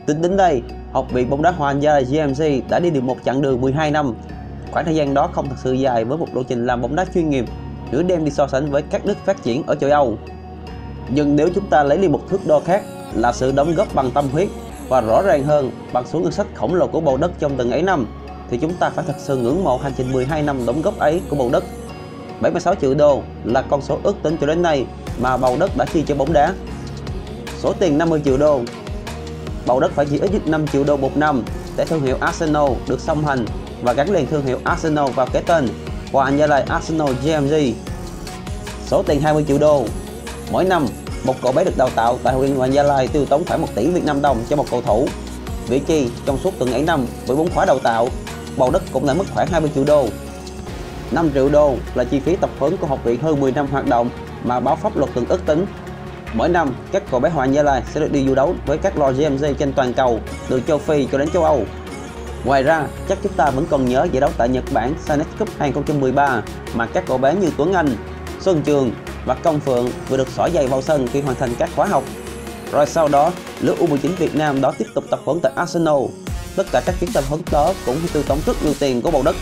Tính đến đây, Học viện bóng đá Hoàng gia GMC đã đi được một chặng đường 12 năm. Khoảng thời gian đó không thật sự dài với một lộ trình làm bóng đá chuyên nghiệp, nếu đem đi so sánh với các nước phát triển ở châu Âu. Nhưng nếu chúng ta lấy đi một thước đo khác là sự đóng góp bằng tâm huyết và rõ ràng hơn bằng số ngân sách khổng lồ của bầu đất trong từng ấy năm, thì chúng ta phải thật sự ngưỡng mộ hành trình 12 năm đóng góp ấy của bầu đất. 76 triệu đô là con số ước tính cho đến nay mà bầu đất đã chi cho bóng đá. Số tiền 50 triệu đô, bầu đất phải chi ít nhất 5 triệu đô một năm để thương hiệu Arsenal được song hành và gắn liền thương hiệu Arsenal vào cái tên Hoàng gia Arsenal GMC. Số tiền 20 triệu đô, mỗi năm một cậu bé được đào tạo tại Học viện Hoàng gia tiêu tốn khoảng 1 tỷ Việt Nam đồng cho một cầu thủ. Vị chi trong suốt từng ấy năm với 4 khóa đào tạo, bầu đất cũng đã mất khoảng 20 triệu đô. 5 triệu đô là chi phí tập huấn của học viện hơn 10 năm hoạt động mà báo pháp luật từng ước tính. Mỗi năm, các cậu bé Hoàng gia sẽ được đi du đấu với các lò GMC trên toàn cầu, từ châu Phi cho đến châu Âu. Ngoài ra, chắc chúng ta vẫn còn nhớ giải đấu tại Nhật Bản Sanet Cup 2013 mà các cậu bé như Tuấn Anh, Xuân Trường và Công Phượng vừa được xỏ giày vào sân khi hoàn thành các khóa học. Rồi sau đó, lứa U19 Việt Nam đó tiếp tục tập huấn tại Arsenal. Tất cả các chuyến tập huấn đó cũng tiêu tốn rất nhiều tiền của bầu đất.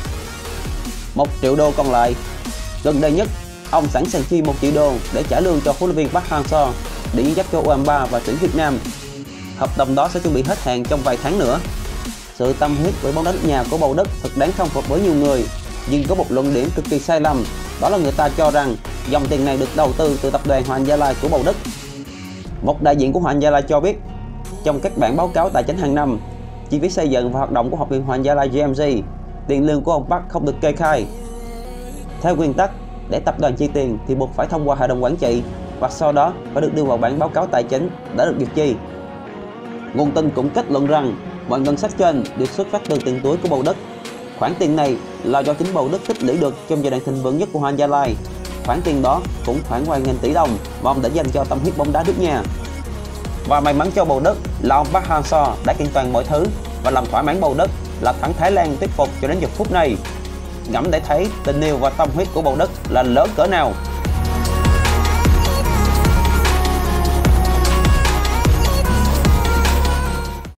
1 triệu đô còn lại, gần đây nhất, ông sẵn sàng chi 1 triệu đô để trả lương cho huấn luyện viên Park Hang-seo để dẫn dắt cho U23 và tuyển Việt Nam. Hợp đồng đó sẽ chuẩn bị hết hạn trong vài tháng nữa. Sự tâm huyết với bóng đá nước nhà của bầu đất thật đáng khâm phục với nhiều người, nhưng có một luận điểm cực kỳ sai lầm, đó là người ta cho rằng dòng tiền này được đầu tư từ tập đoàn Hoàng gia của bầu đất. Một đại diện của Hoàng gia cho biết, trong các bản báo cáo tài chính hàng năm, chi phí xây dựng và hoạt động của Học viện Hoàng gia GMC, tiền lương của ông Park không được kê khai. Theo nguyên tắc, để tập đoàn chi tiền thì buộc phải thông qua hội đồng quản trị và sau đó phải được đưa vào bản báo cáo tài chính đã được duyệt chi. Nguồn tin cũng kết luận rằng mọi ngân sách trên được xuất phát từ tiền túi của bầu đất. Khoản tiền này là do chính bầu đất tích lũy được trong giai đoạn thịnh vượng nhất của Hoàng gia. Khoản tiền đó cũng khoảng vài nghìn tỷ đồng mà ông đã dành cho tâm huyết bóng đá nước nhà. Và may mắn cho bầu đất là ông Park Hang-seo đã kiện toàn mọi thứ và làm thỏa mãn bầu đất là thắng Thái Lan thuyết phục cho đến giờ phút này. Ngẫm để thấy tình yêu và tâm huyết của bầu đất là lớn cỡ nào.